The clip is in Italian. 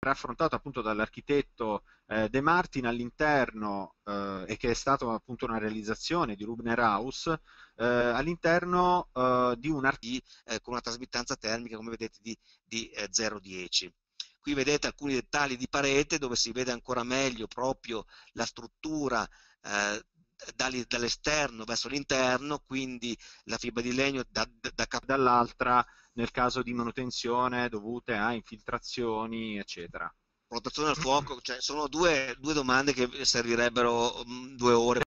era affrontato appunto dall'architetto De Martin all'interno, e che è stata appunto una realizzazione di Rubner House, all'interno di un con una trasmittanza termica, come vedete, di 0,10. Qui vedete alcuni dettagli di parete dove si vede ancora meglio proprio la struttura dall'esterno verso l'interno, quindi la fibra di legno dall'altra nel caso di manutenzione dovute a infiltrazioni, eccetera. protezione al fuoco, cioè sono due domande che servirebbero 2 ore